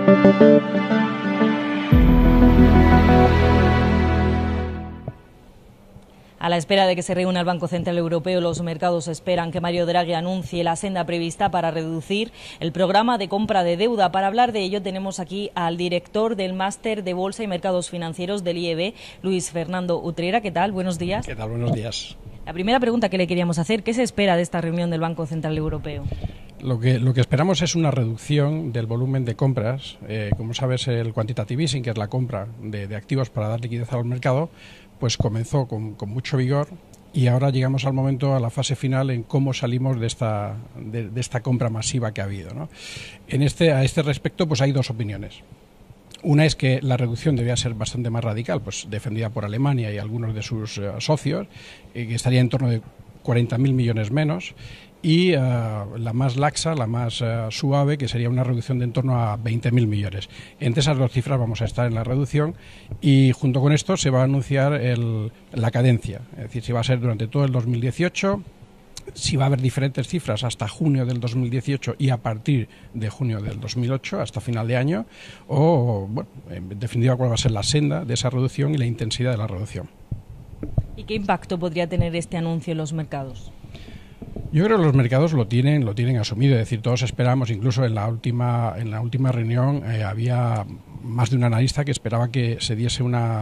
A la espera de que se reúna el Banco Central Europeo, los mercados esperan que Mario Draghi anuncie la senda prevista para reducir el programa de compra de deuda. Para hablar de ello tenemos aquí al director del Máster de Bolsa y Mercados Financieros del IEB, Luis Fernando Utrera. ¿Qué tal? Buenos días. ¿Qué tal? Buenos días. La primera pregunta que le queríamos hacer, ¿qué se espera de esta reunión del Banco Central Europeo? Lo que esperamos es una reducción del volumen de compras. Como sabes, el quantitative easing, que es la compra de activos para dar liquidez al mercado, pues comenzó con mucho vigor y ahora llegamos al momento, a la fase final, en cómo salimos de esta compra masiva que ha habido, ¿no? A este respecto, pues hay dos opiniones. Una es que la reducción debía ser bastante más radical, pues defendida por Alemania y algunos de sus socios, que estaría en torno de 40.000 millones menos, y la más laxa, la más suave, que sería una reducción de en torno a 20.000 millones. Entre esas dos cifras vamos a estar en la reducción y junto con esto se va a anunciar la cadencia, es decir, si va a ser durante todo el 2018, si va a haber diferentes cifras hasta junio del 2018 y a partir de junio del 2008 hasta final de año, o, bueno, en definitiva, cuál va a ser la senda de esa reducción y la intensidad de la reducción. ¿Y qué impacto podría tener este anuncio en los mercados? Yo creo que los mercados lo tienen asumido, es decir, todos esperamos, incluso en la última reunión había más de un analista que esperaba que se diese una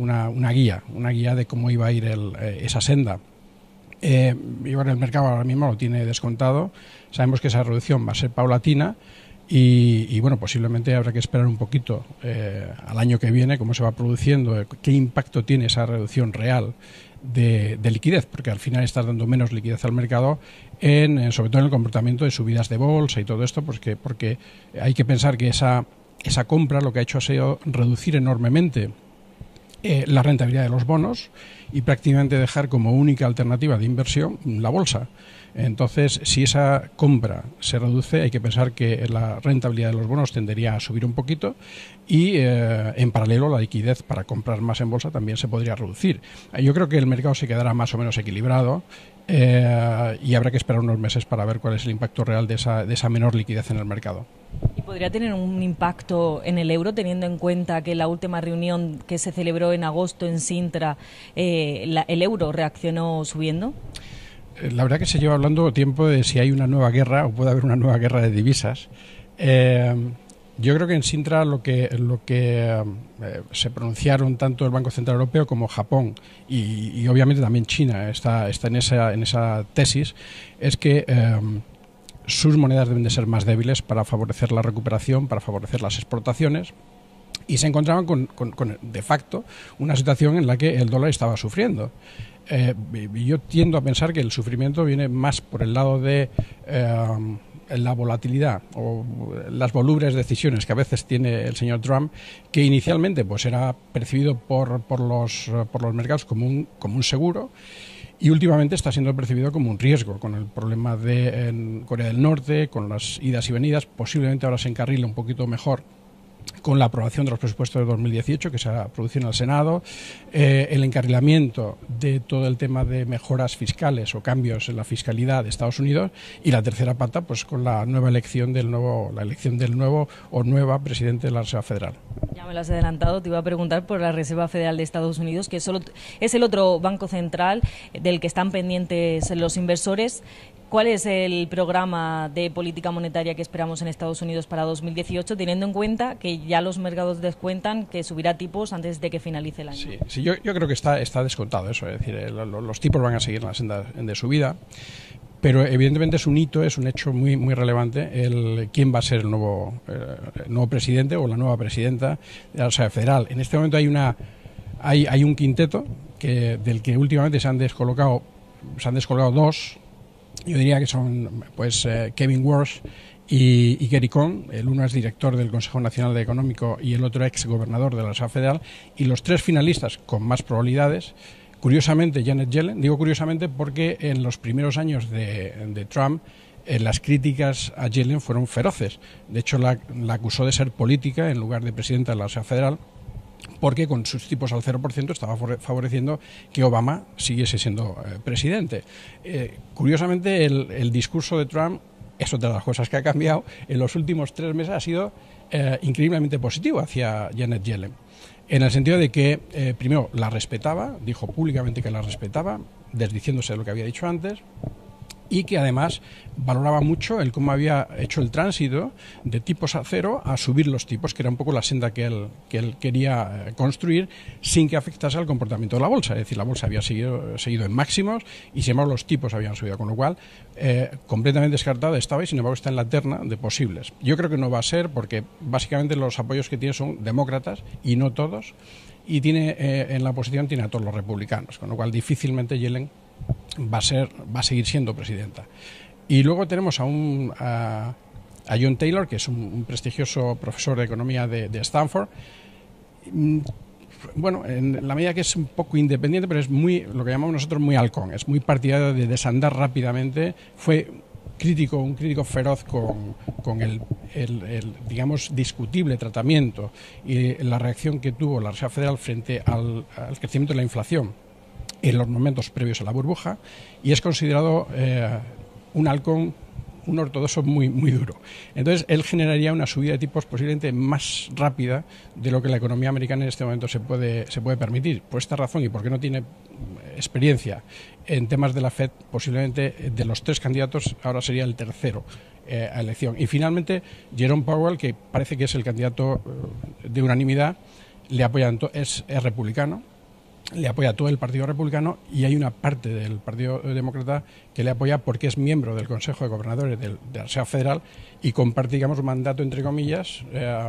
guía de cómo iba a ir esa senda. Y bueno, el mercado ahora mismo lo tiene descontado, sabemos que esa reducción va a ser paulatina y bueno, posiblemente habrá que esperar un poquito al año que viene cómo se va produciendo, qué impacto tiene esa reducción real de liquidez, porque al final estás dando menos liquidez al mercado, sobre todo en el comportamiento de subidas de bolsa y todo esto, porque hay que pensar que esa compra lo que ha hecho ha sido reducir enormemente la rentabilidad de los bonos y prácticamente dejar como única alternativa de inversión la bolsa. Entonces, si esa compra se reduce, hay que pensar que la rentabilidad de los bonos tendería a subir un poquito y, en paralelo, la liquidez para comprar más en bolsa también se podría reducir. Yo creo que el mercado se quedará más o menos equilibrado y habrá que esperar unos meses para ver cuál es el impacto real de esa menor liquidez en el mercado. ¿Y podría tener un impacto en el euro, teniendo en cuenta que la última reunión que se celebró en agosto en Sintra, el euro reaccionó subiendo? La verdad que se lleva hablando tiempo de si hay una nueva guerra o puede haber una nueva guerra de divisas. Yo creo que en Sintra lo que se pronunciaron tanto el Banco Central Europeo como Japón y obviamente también China está en esa tesis, es que sus monedas deben de ser más débiles para favorecer la recuperación, para favorecer las exportaciones. Y se encontraban con de facto una situación en la que el dólar estaba sufriendo. Yo tiendo a pensar que el sufrimiento viene más por el lado de la volatilidad o las volubles decisiones que a veces tiene el señor Trump, que inicialmente pues era percibido por los mercados como un seguro y últimamente está siendo percibido como un riesgo, con el problema en Corea del Norte, con las idas y venidas. Posiblemente ahora se encarrile un poquito mejor con la aprobación de los presupuestos de 2018 que se ha producido en el Senado, el encarrilamiento de todo el tema de mejoras fiscales o cambios en la fiscalidad de Estados Unidos y la tercera pata pues con la elección del nuevo o nueva presidente de la Reserva Federal. Ya me lo has adelantado, te iba a preguntar por la Reserva Federal de Estados Unidos, que solo es el otro banco central del que están pendientes los inversores. ¿Cuál es el programa de política monetaria que esperamos en Estados Unidos para 2018, teniendo en cuenta que ya los mercados descuentan que subirá tipos antes de que finalice el año? Sí, yo creo que está descontado eso, es decir, los tipos van a seguir en la senda de subida, pero evidentemente es un hito, es un hecho muy, muy relevante quién va a ser el nuevo presidente o la nueva presidenta de la Reserva Federal. En este momento hay un quinteto del que últimamente se han descolocado dos. Yo diría que son pues Kevin Warsh y Gary Cohn. El uno es director del Consejo Nacional Económico y el otro ex gobernador de la Reserva Federal. Y los tres finalistas con más probabilidades, curiosamente Janet Yellen, digo curiosamente porque en los primeros años de Trump las críticas a Yellen fueron feroces. De hecho la acusó de ser política en lugar de presidenta de la Reserva Federal, porque con sus tipos al 0% estaba favoreciendo que Obama siguiese siendo presidente. Curiosamente, el discurso de Trump es otra de las cosas que ha cambiado en los últimos 3 meses, ha sido increíblemente positivo hacia Janet Yellen. En el sentido de que, primero, la respetaba, dijo públicamente que la respetaba, desdiciéndose de lo que había dicho antes, y que además valoraba mucho el cómo había hecho el tránsito de tipos a cero a subir los tipos, que era un poco la senda que él quería construir sin que afectase al comportamiento de la bolsa. Es decir, la bolsa había seguido en máximos y sin embargo los tipos habían subido, con lo cual completamente descartada estaba y sin embargo está en la terna de posibles. Yo creo que no va a ser porque básicamente los apoyos que tiene son demócratas y no todos, y tiene en la oposición tiene a todos los republicanos, con lo cual difícilmente Yellen va a seguir siendo presidenta. Y luego tenemos a John Taylor, que es un prestigioso profesor de economía de Stanford. Bueno, en la medida que es un poco independiente, pero es lo que llamamos nosotros muy halcón, es muy partidario de desandar rápidamente. Fue un crítico feroz con el digamos, discutible tratamiento y la reacción que tuvo la Reserva Federal frente al crecimiento de la inflación en los momentos previos a la burbuja, y es considerado un halcón, un ortodoxo muy, muy duro. Entonces, él generaría una subida de tipos posiblemente más rápida de lo que la economía americana en este momento se puede permitir. Por esta razón y porque no tiene experiencia en temas de la Fed, posiblemente de los tres candidatos ahora sería el tercero a elección. Y finalmente, Jerome Powell, que parece que es el candidato de unanimidad, le apoya, es republicano, le apoya todo el Partido Republicano, y hay una parte del Partido Demócrata que le apoya porque es miembro del Consejo de Gobernadores de la Reserva Federal y comparte, digamos, un mandato, entre comillas,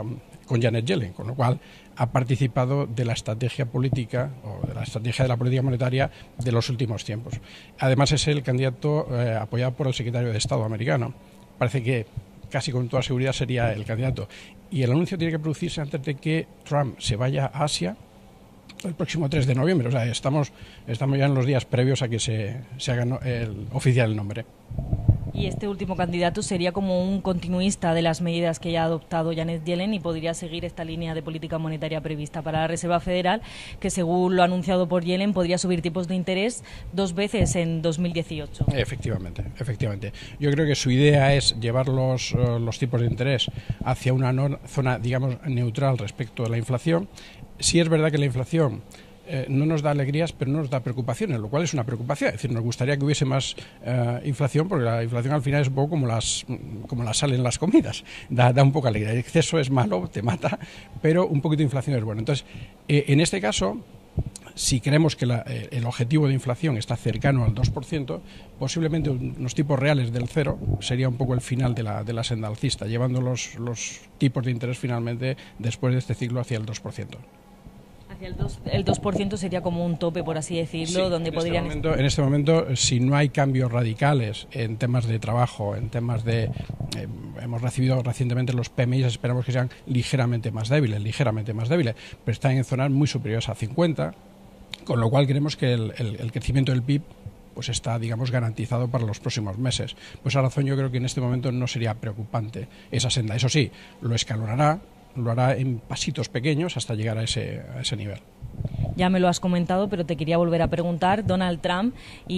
con Janet Yellen, con lo cual ha participado de la estrategia política o de la estrategia de la política monetaria de los últimos tiempos. Además, es el candidato apoyado por el secretario de Estado americano. Parece que casi con toda seguridad sería el candidato. Y el anuncio tiene que producirse antes de que Trump se vaya a Asia el próximo 3 de noviembre. O sea, estamos ya en los días previos a que se haga oficial el nombre. Y este último candidato sería como un continuista de las medidas que ya ha adoptado Janet Yellen y podría seguir esta línea de política monetaria prevista para la Reserva Federal, que según lo anunciado por Yellen podría subir tipos de interés 2 veces en 2018. Efectivamente. Yo creo que su idea es llevar los tipos de interés hacia una zona, digamos, neutral respecto a la inflación. Sí es verdad que la inflación no nos da alegrías, pero no nos da preocupaciones, lo cual es una preocupación. Es decir, nos gustaría que hubiese más inflación, porque la inflación al final es un poco como la sal en las comidas, da un poco de alegría. El exceso es malo, te mata, pero un poquito de inflación es bueno. Entonces, en este caso, si creemos que el objetivo de inflación está cercano al 2%, posiblemente unos tipos reales del 0 sería un poco el final de la senda alcista, llevando los tipos de interés finalmente después de este ciclo hacia el 2%. Hacia el 2% sería como un tope, por así decirlo, sí, donde podrían... En este momento, si no hay cambios radicales en temas de trabajo, en temas de... hemos recibido recientemente los PMI, esperamos que sean ligeramente más débiles, pero están en zonas muy superiores a 50, con lo cual creemos que el crecimiento del PIB pues está, digamos, garantizado para los próximos meses. Por esa razón yo creo que en este momento no sería preocupante esa senda. Eso sí, lo escalonará, lo hará en pasitos pequeños hasta llegar a ese nivel. Ya me lo has comentado, pero te quería volver a preguntar. Donald Trump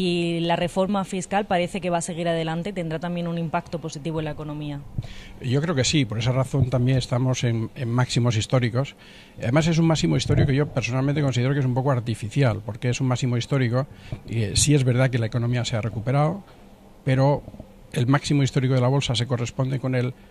y la reforma fiscal parece que va a seguir adelante. ¿Tendrá también un impacto positivo en la economía? Yo creo que sí. Por esa razón también estamos en máximos históricos. Además es un máximo histórico que yo personalmente considero que es un poco artificial, porque es un máximo histórico y sí es verdad que la economía se ha recuperado, pero el máximo histórico de la bolsa se corresponde con el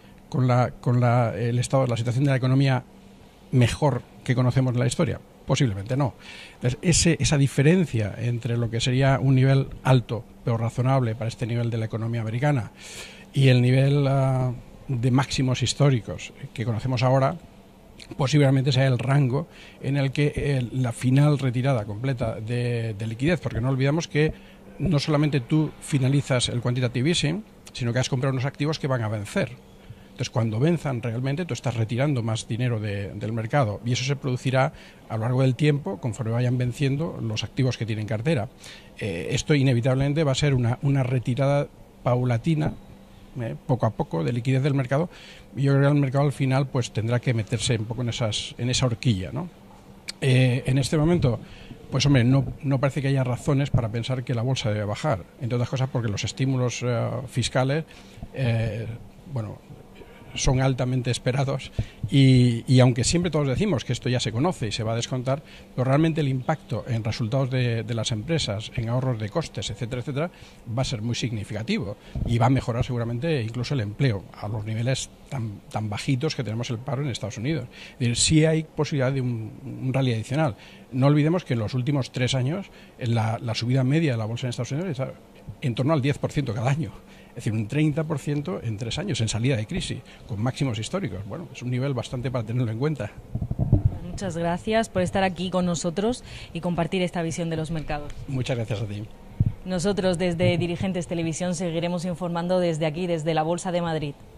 estado, la situación de la economía mejor que conocemos en la historia. Posiblemente no. Entonces, esa diferencia entre lo que sería un nivel alto pero razonable para este nivel de la economía americana y el nivel de máximos históricos que conocemos ahora, posiblemente sea el rango en el que la final retirada completa de liquidez, porque no olvidamos que no solamente tú finalizas el quantitative easing, sino que has comprado unos activos que van a vencer. Entonces, cuando venzan realmente, tú estás retirando más dinero del mercado y eso se producirá a lo largo del tiempo conforme vayan venciendo los activos que tienen cartera. Esto inevitablemente va a ser una retirada paulatina, poco a poco, de liquidez del mercado, y yo creo que el mercado al final pues tendrá que meterse un poco en esa horquilla, ¿no? En este momento, pues hombre, no parece que haya razones para pensar que la bolsa debe bajar, entre otras cosas porque los estímulos fiscales, son altamente esperados y aunque siempre todos decimos que esto ya se conoce y se va a descontar, pero realmente el impacto en resultados de las empresas, en ahorros de costes, etcétera, etcétera, va a ser muy significativo y va a mejorar seguramente incluso el empleo a los niveles tan bajitos que tenemos el paro en Estados Unidos. Es decir, sí hay posibilidad de un rally adicional. No olvidemos que en los últimos 3 años la subida media de la bolsa en Estados Unidos está en torno al 10% cada año. Es decir, un 30% en 3 años, en salida de crisis, con máximos históricos. Bueno, es un nivel bastante para tenerlo en cuenta. Muchas gracias por estar aquí con nosotros y compartir esta visión de los mercados. Muchas gracias a ti. Nosotros desde Dirigentes Televisión seguiremos informando desde aquí, desde la Bolsa de Madrid.